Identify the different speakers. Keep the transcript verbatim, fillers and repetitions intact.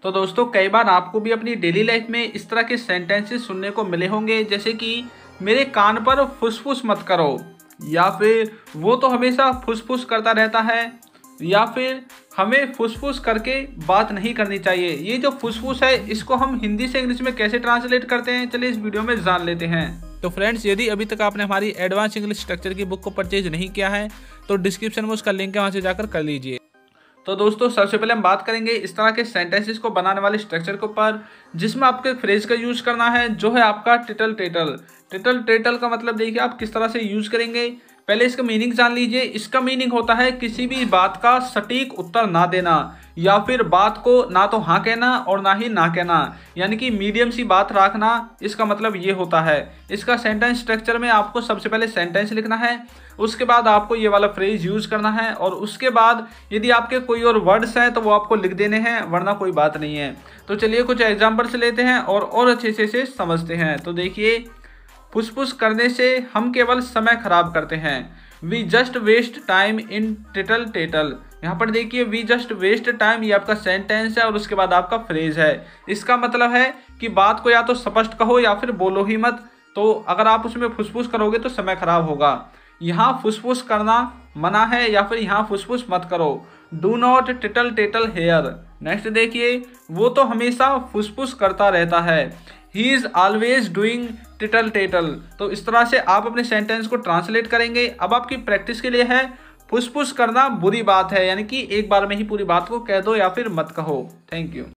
Speaker 1: तो दोस्तों कई बार आपको भी अपनी डेली लाइफ में इस तरह के सेंटेंसेस सुनने को मिले होंगे, जैसे कि मेरे कान पर फुसफुस मत करो, या फिर वो तो हमेशा फुसफुस करता रहता है, या फिर हमें फुसफुस करके बात नहीं करनी चाहिए। ये जो फुसफुस है इसको हम हिंदी से इंग्लिश में कैसे ट्रांसलेट करते हैं, चलिए इस वीडियो में जान लेते हैं। तो फ्रेंड्स, यदि अभी तक आपने हमारी एडवांस इंग्लिश स्ट्रक्चर की बुक को परचेज नहीं किया है तो डिस्क्रिप्शन में उसका लिंक है, वहाँ से जाकर कर लीजिए। तो दोस्तों सबसे पहले हम बात करेंगे इस तरह के सेंटेंसेस को बनाने वाले स्ट्रक्चर के ऊपर, जिसमें आपके फ्रेज का यूज करना है जो है आपका टिटल टेटल। टिटल टेटल का मतलब देखिए आप किस तरह से यूज करेंगे। पहले इसका मीनिंग जान लीजिए। इसका मीनिंग होता है किसी भी बात का सटीक उत्तर ना देना, या फिर बात को ना तो हाँ कहना और ना ही ना कहना, यानी कि मीडियम सी बात रखना। इसका मतलब ये होता है। इसका सेंटेंस स्ट्रक्चर में आपको सबसे पहले सेंटेंस लिखना है, उसके बाद आपको ये वाला फ्रेज यूज करना है, और उसके बाद यदि आपके कोई और वर्ड्स हैं तो वो आपको लिख देने हैं, वरना कोई बात नहीं है। तो चलिए कुछ एग्जाम्पल्स लेते हैं और और अच्छे से से समझते हैं। तो देखिए, फुसफुस करने से हम केवल समय खराब करते हैं। We just waste time in tittle tattle. यहाँ पर देखिए वी जस्ट वेस्ट टाइम, ये आपका सेंटेंस है और उसके बाद आपका फ्रेज है। इसका मतलब है कि बात को या तो स्पष्ट कहो या फिर बोलो ही मत। तो अगर आप उसमें फुसफुस करोगे तो समय खराब होगा। यहाँ फुसफुस करना मना है, या फिर यहाँ फुसफुस मत करो। Do not tittle tattle here. Next देखिए, वो तो हमेशा फुसफुस करता रहता है। He is always doing tittle tattle. तो इस तरह से आप अपने सेंटेंस को ट्रांसलेट करेंगे। अब आपकी प्रैक्टिस के लिए है, फुसफुस करना बुरी बात है, यानी कि एक बार में ही पूरी बात को कह दो या फिर मत कहो। Thank you.